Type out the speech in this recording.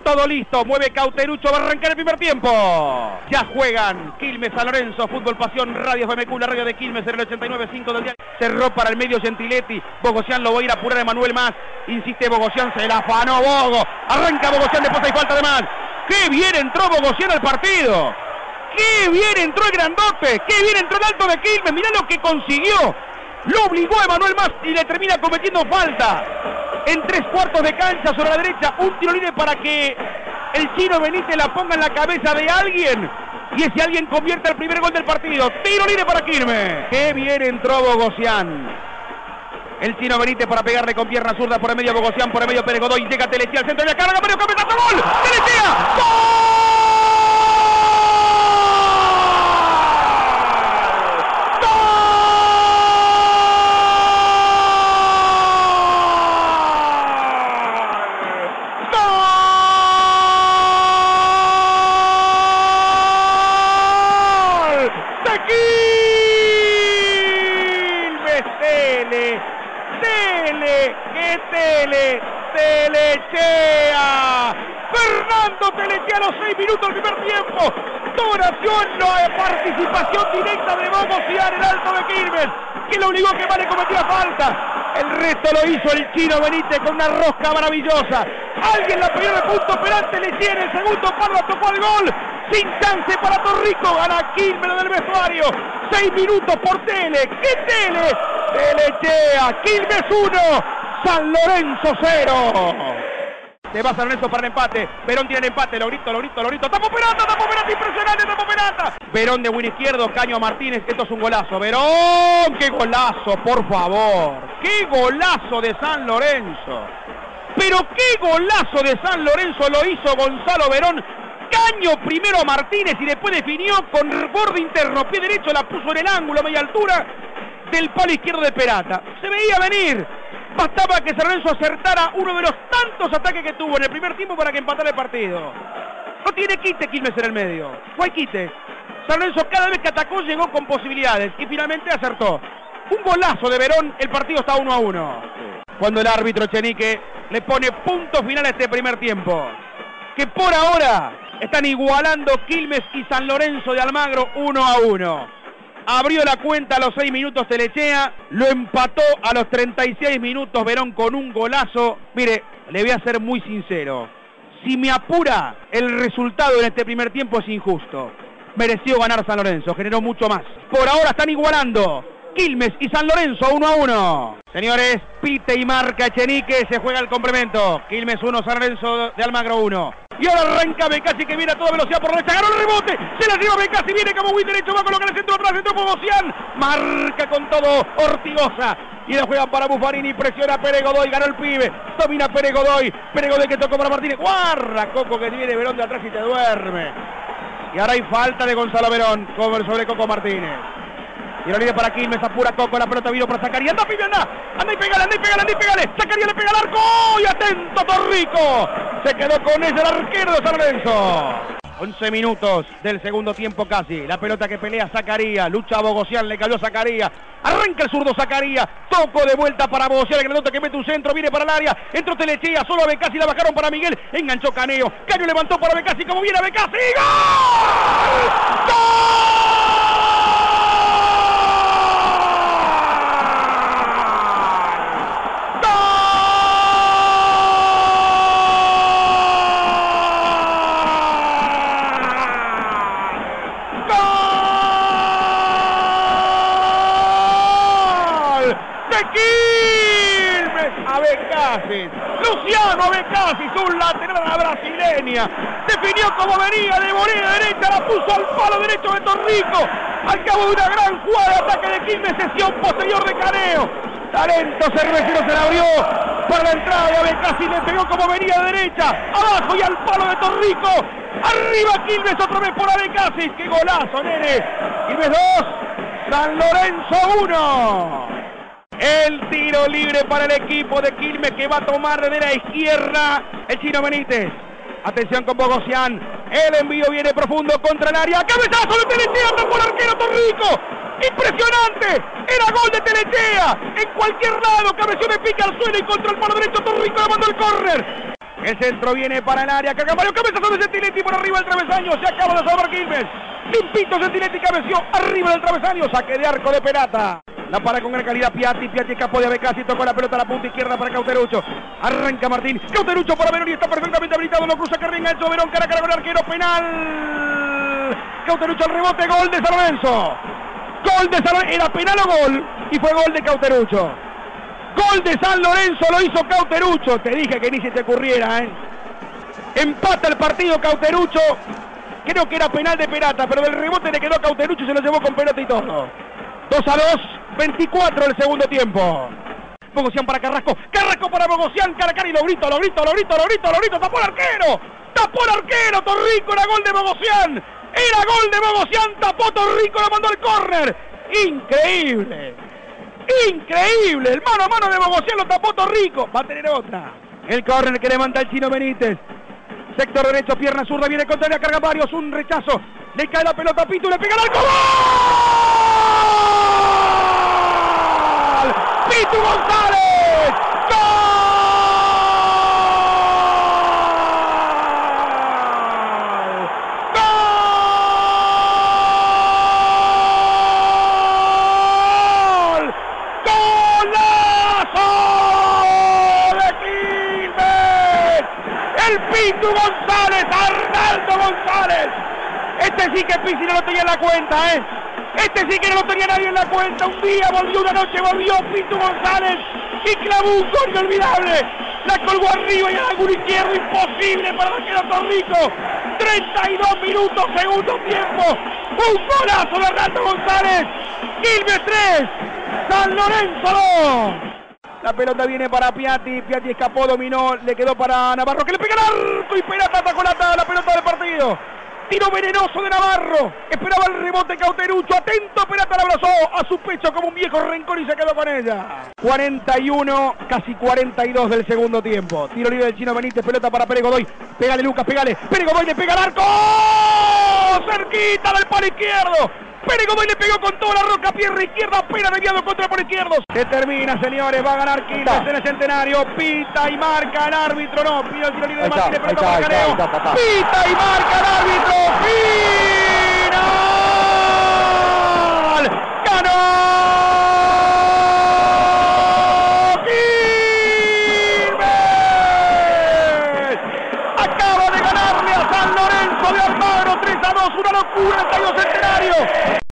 Todo listo, mueve Cauterucho, va a arrancar el primer tiempo. Ya juegan Quilmes, San Lorenzo, Fútbol Pasión, Radio FMQ, la radio de Quilmes en el 89.5 del día. Cerró para el medio Gentiletti, Bogosian lo va a ir a apurar a Emanuel Mas. Insiste Bogosian, se la afanó Bogo. Arranca Bogosian, después hay falta de Mas. ¡Qué bien entró Bogosian al partido! ¡Qué bien entró el grandote! ¡Qué bien entró el alto de Quilmes! Mirá lo que consiguió. Lo obligó a Emanuel Mas y le termina cometiendo falta. En 3/4 de cancha sobre la derecha, un tiro libre para que el Chino Benítez la ponga en la cabeza de alguien y ese alguien convierta el primer gol del partido. Tiro libre para Quilmes. Qué bien entró Bogosian. El Chino Benítez para pegarle con pierna zurda por el medio Bogosian, por el medio Pérez Godoy, llega Telechea al centro de la carga, Mario cabezazo, gol. Telechea, ¡gol! Telechea, Fernando Telechea a los 6 minutos del primer tiempo. Donación, participación directa de Bogosian, el alto de Quilmes, que lo obligó a que Vale cometiera falta. El resto lo hizo el Chino Benítez con una rosca maravillosa. Alguien la pidió de punto penal, Telechea en el segundo palo tocó el gol. Sin chance para Torrico, gana Quilmes del vestuario. 6 minutos por Tele. ¿Qué Tele? Telechea, Quilmes 1. San Lorenzo 0. Se va San Lorenzo para el empate. Verón tiene el empate. Lo grito. Tapo Perata, impresionante, Tapo Perata. Verón de buen izquierdo, Caño a Martínez. Esto es un golazo. Verón, qué golazo, por favor. Qué golazo de San Lorenzo. Pero qué golazo de San Lorenzo lo hizo Gonzalo Verón. Caño primero a Martínez y después definió con borde interno. Pie derecho la puso en el ángulo a media altura del palo izquierdo de Perata. Se veía venir. Bastaba que San Lorenzo acertara uno de los tantos ataques que tuvo en el primer tiempo para que empatara el partido. No tiene quite Quilmes en el medio. No hay quite. San Lorenzo cada vez que atacó llegó con posibilidades y finalmente acertó. Un golazo de Verón, el partido está 1-1. Cuando el árbitro Echenique le pone punto final a este primer tiempo. Que por ahora están igualando Quilmes y San Lorenzo de Almagro 1-1. Abrió la cuenta a los 6 minutos Telechea, lo empató a los 36 minutos Verón con un golazo. Mire, le voy a ser muy sincero. Si me apura, el resultado en este primer tiempo es injusto. Mereció ganar San Lorenzo, generó mucho más. Por ahora están igualando Quilmes y San Lorenzo 1-1. Señores, pite y marca Echenique, se juega el complemento. Quilmes 1, San Lorenzo de Almagro 1. Y ahora arranca Becasi que viene a toda velocidad por la derecha, ganó el rebote, se la lleva Becasi, viene como muy derecho, va a colocar el centro atrás, centro Bogosian, marca con todo Ortigosa. Y la juegan para Buffarini, presiona a Pérez Godoy, ganó el pibe, domina Pérez Godoy que tocó para Martínez, guarda Coco que viene Verón de atrás y te duerme. Y ahora hay falta de Gonzalo Verón sobre Coco Martínez. Y lo libre para Quilmes, apura Coco, la pelota vino para Zacarías, anda pibe, anda y pégale, Zacarías le pega al arco, y atento Torrico, se quedó con ese el arquero de San Lorenzo. 11 minutos del segundo tiempo casi, la pelota que pelea Zacarías, lucha a Bogosian, le cayó Zacarías, arranca el zurdo Zacarías, toco de vuelta para Bogosian, el grandote que mete un centro, viene para el área, entró Telechea, solo a Becasi, la bajaron para Miguel, enganchó Caneo, Caño levantó para Becasi, como viene a Becasi, ¡gol! ¡Gol! Luciano Becasi, un lateral a la brasileña, definió como venía de volea derecha, la puso al palo derecho de Torrico, al cabo de una gran jugada de ataque de Quilmes, sesión posterior de Caneo, talento cervecero se la abrió para la entrada de Becasi, le pegó como venía de derecha, abajo y al palo de Torrico, arriba Quilmes otra vez por Becasi, qué golazo nene, Quilmes 2, San Lorenzo 1. El tiro libre para el equipo de Quilmes que va a tomar de la izquierda el Chino Benítez. Atención con Bogosian. El envío viene profundo contra el área. ¡Cabezazo de Telechea! ¡Tapó el arquero Torrico! ¡Impresionante! Era gol de Telechea. En cualquier lado, cabeció de pica al suelo y contra el palo derecho Torrico le mandó el córner. El centro viene para el área. Cargamario, cabezazo de Sentinetti por arriba del travesaño. Se acaba de salvar Quilmes. Limpito Sentinetti, cabeció arriba del travesaño. Saque de arco de Perata. La para con gran calidad Piatti. Piatti escapó de Abecasi. Tocó la pelota a la punta izquierda para Cauterucho. Arranca Martín. Cauterucho para Verón y está perfectamente habilitado. Lo cruza Carrién. Enzo Verón. Cara a cara con el arquero. Penal. Cauterucho al rebote. Gol de San Lorenzo. Gol de San Lorenzo. Era penal o gol. Y fue gol de Cauterucho. Gol de San Lorenzo, lo hizo Cauterucho. Te dije que ni se te ocurriera, ¿eh? Empata el partido Cauterucho. Creo que era penal de Perata, pero del rebote le quedó a Cauterucho y se lo llevó con pelota y todo. 2-2, 24 el segundo tiempo. Bogosian para Carrasco. Carrasco para Bogosian. Cara a cara y lo grito. Tapó el arquero. Tapó el arquero. Torrico, era gol de Bogosian. Era gol de Bogosian. Tapó Torrico, lo mandó al córner. Increíble. Increíble, el mano a mano de Bogosian lo tapó Torrico. Va a tener otra. El córner que levanta el Chino Benítez. Sector derecho, pierna zurda, viene contra la carga varios, un rechazo. Le cae la pelota a Pitu, le pega al arco. ¡Gol! ¡Pitu González! ¡Gol! Pitu González, Arnaldo González. Este sí que Pizzi no lo tenía en la cuenta, ¿eh? Este sí que no lo tenía nadie en la cuenta. Un día volvió, una noche volvió Pitu González y clavó un gol inolvidable. La colgó arriba y al ángulo izquierdo, imposible para el arquero Torrico. 32 minutos, segundo tiempo. Un golazo de Arnaldo González. Quilmes 3, San Lorenzo 2. La pelota viene para Piatti. Piatti escapó, dominó, le quedó para Navarro, que le pega al arco y Perata atacó la pelota del partido. Tiro venenoso de Navarro. Esperaba el rebote Cauterucho. Atento, Perata la abrazó a su pecho como un viejo rencor y se quedó con ella. 41, casi 42 del segundo tiempo. Tiro libre del Chino Benítez. Pelota para Pérez Godoy. Pégale, Lucas, pégale. Pérez Godoy le pega al arco. Cerquita del palo izquierdo. Pérez Godoy le pegó con toda la roca, pierna izquierda, apenas desviado contra el palo izquierdo. Se termina, señores, va a ganar Quilmes en el Centenario. Pita y marca el árbitro, no. Pide el tiro libre de Martínez, pelota para Caneo. Pita y marca el árbitro. ¡Final! ¡Ganó!